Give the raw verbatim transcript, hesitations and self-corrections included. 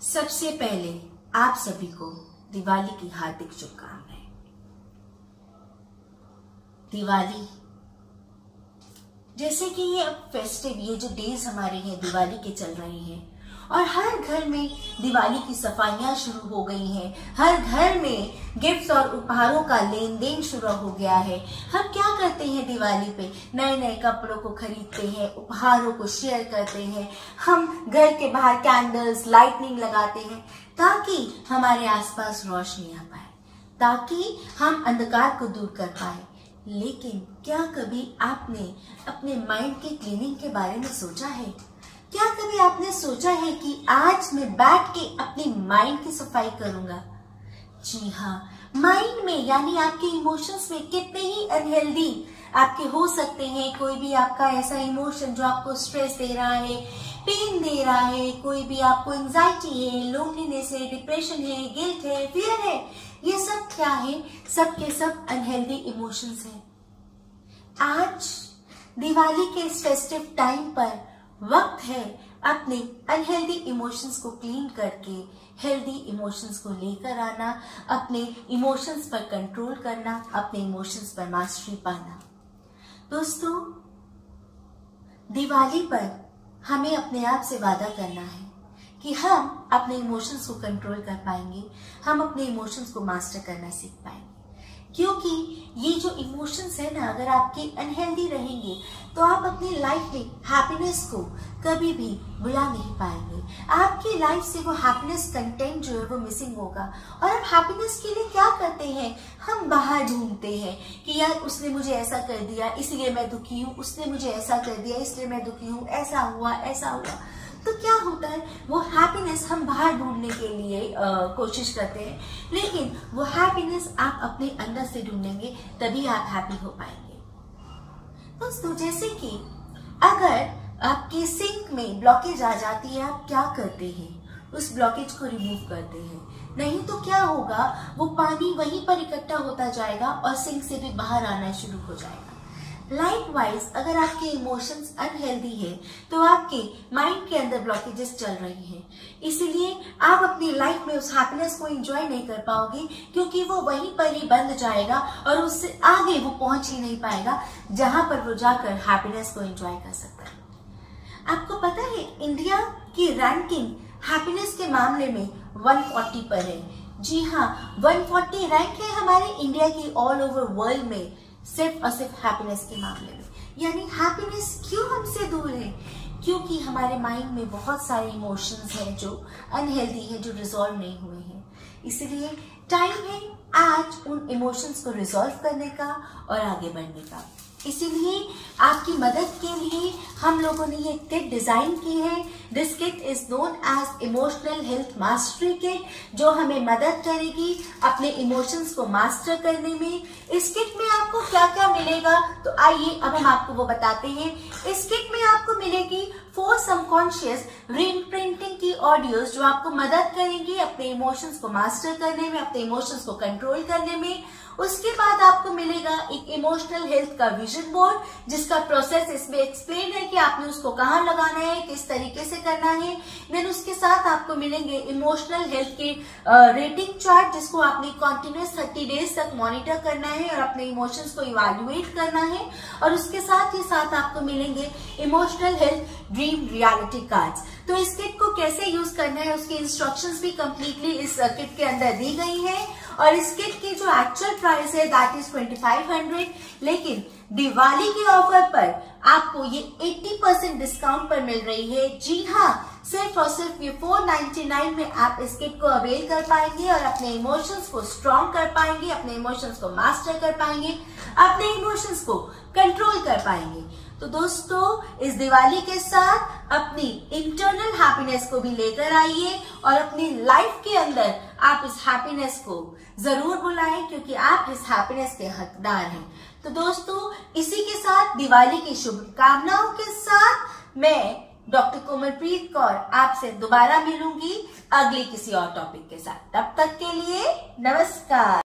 सबसे पहले आप सभी को दिवाली की हार्दिक शुभकामनाएं। दिवाली जैसे कि ये अब फेस्टिव ये जो डेज हमारे हैं दिवाली के चल रहे हैं और हर घर में दिवाली की सफाइयां शुरू हो गई हैं। हर घर में गिफ्ट्स और उपहारों का लेन देन शुरू हो गया है। हम क्या करते हैं दिवाली पे? नए नए कपड़ों को खरीदते हैं, उपहारों को शेयर करते हैं। हम घर के बाहर कैंडल्स, लाइटनिंग लगाते हैं ताकि हमारे आसपास रोशनी आ पाए, ताकि हम अंधकार को दूर कर पाए। लेकिन क्या कभी आपने अपने माइंड के क्लीनिंग के बारे में सोचा है? क्या कभी आपने सोचा है कि आज मैं बैठ के अपनी माइंड की सफाई करूंगा? जी हाँ, माइंड में यानी आपके इमोशंस में कितने ही अनहेल्दी आपके हो सकते हैं। कोई भी आपका ऐसा इमोशन जो आपको स्ट्रेस दे रहा है, पेन दे रहा है, कोई भी आपको एंजाइटी है, लोनलीनेस है, डिप्रेशन है, गिल्ट है, फियर है, ये सब क्या है? सब के सब अनहेल्दी इमोशंस हैं। आज दिवाली के इस फेस्टिव टाइम पर वक्त है अपने अनहेल्दी इमोशंस को क्लीन करके हेल्दी इमोशंस को लेकर आना, अपने इमोशंस पर कंट्रोल करना, अपने इमोशंस पर मास्टरी पाना। दोस्तों, दिवाली पर हमें अपने आप से वादा करना है कि हम अपने इमोशंस को कंट्रोल कर पाएंगे, हम अपने इमोशंस को मास्टर करना सीख पाएंगे। क्योंकि ये जो इमोशंस है ना, अगर आपके अनहेल्दी रहेंगे तो आप अपनी लाइफ में हैप्पीनेस को कभी भी बुला नहीं पाएंगे। आपकी लाइफ से वो हैप्पीनेस कंटेंट जो है वो मिसिंग होगा। और अब हैप्पीनेस के लिए क्या करते हैं? हम बाहर ढूंढते हैं कि यार उसने मुझे ऐसा कर दिया इसलिए मैं दुखी हूँ, उसने मुझे ऐसा कर दिया इसलिए मैं दुखी हूँ, ऐसा हुआ ऐसा हुआ। तो क्या होता है, वो हैप्पीनेस हम बाहर ढूंढने के लिए आ, कोशिश करते हैं, लेकिन वो हैप्पीनेस आप अपने अंदर से ढूंढेंगे तभी आप हैप्पी हो पाएंगे। दोस्तों, जैसे कि अगर आपके सिंक में ब्लॉकेज आ जाती है, आप क्या करते हैं? उस ब्लॉकेज को रिमूव करते हैं। नहीं तो क्या होगा, वो पानी वहीं पर इकट्ठा होता जाएगा और सिंक से भी बाहर आना शुरू हो जाएगा। लाइकवाइज अगर आपके इमोशंस अनहेल्दी है तो आपके माइंड के अंदर ब्लॉकेजेस चल रही हैं, इसलिए आप अपनी लाइफ में उस हैप्पीनेस को एंजॉय नहीं कर पाओगे, क्योंकि वो वहीं पर ही बंद जाएगा और उससे आगे वो पहुंच ही नहीं पाएगा जहां पर वो जाकर हैप्पीनेस को एंजॉय कर सकता है। आपको पता है, इंडिया की रैंकिंग हैप्पीनेस के मामले में एक सौ चालीस पर है। जी हाँ, एक सौ चालीस रैंक है हमारे इंडिया की ऑल ओवर वर्ल्ड में, सिर्फ और सिर्फ हैप्पीनेस के मामले में। यानी हैप्पीनेस क्यों हमसे दूर है? क्योंकि हमारे माइंड में बहुत सारे इमोशंस हैं जो अनहेल्दी है, जो रिजॉल्व नहीं हुए हैं। इसलिए टाइम है आज उन इमोशंस को रिजॉल्व करने का और आगे बढ़ने का। इसीलिए आपकी मदद के लिए हम लोगों ने ये किट डिजाइन की है। This kit is known as emotional health mastery kit, जो हमें मदद करेगी अपने इमोशंस को मास्टर करने में। इस किट में आपको क्या क्या मिलेगा, तो आइए अब हम आपको वो बताते हैं। इस किट में आपको मिलेगी फोर सबकॉन्शियस रीइम्प्रिंटिंग की ऑडियोज, जो आपको मदद करेंगी अपने इमोशंस को मास्टर करने में, अपने इमोशंस को कंट्रोल करने में। उसके बाद आपको मिलेगा एक इमोशनल हेल्थ का विजन बोर्ड, जिसका प्रोसेस इसमें एक्सप्लेन है कि आपने उसको कहाँ लगाना है, किस तरीके से करना है। देन उसके साथ आपको मिलेंगे इमोशनल हेल्थ के रेटिंग चार्ट, जिसको आपने कॉन्टिन्यूस थर्टी डेज तक मॉनिटर करना है और अपने इमोशंस को इवेल्युएट करना है। और उसके साथ ही साथ आपको मिलेंगे emotional health dream reality cards. तो इस किट को कैसे यूज करना है उसकी इंस्ट्रक्शंस भी कंप्लीटली इस किट के अंदर दी गई है। और इस किट की जो एक्चुअल प्राइस है that is twenty five hundred, लेकिन दिवाली के ऑफर पर आपको ये अस्सी परसेंट डिस्काउंट पर मिल रही है। जी हाँ, सिर्फ और सिर्फ ये फोर नाइन्टी नाइन में आप इस किट को अवेल कर पाएंगे और अपने इमोशंस को स्ट्रॉन्ग कर पाएंगे, अपने इमोशंस को मास्टर कर पाएंगे, अपने इमोशंस को कंट्रोल कर पाएंगे। तो दोस्तों, इस दिवाली के साथ अपनी इंटरनल हैप्पीनेस को भी लेकर आइए और अपनी लाइफ के अंदर आप इस हैप्पीनेस को जरूर बुलाएं, क्योंकि आप इस हैप्पीनेस के हकदार हैं। तो दोस्तों, इसी के साथ दिवाली की शुभकामनाओं के साथ मैं डॉक्टर कोमलप्रीत कौर आपसे दोबारा मिलूंगी अगली किसी और टॉपिक के साथ। तब तक के लिए नमस्कार।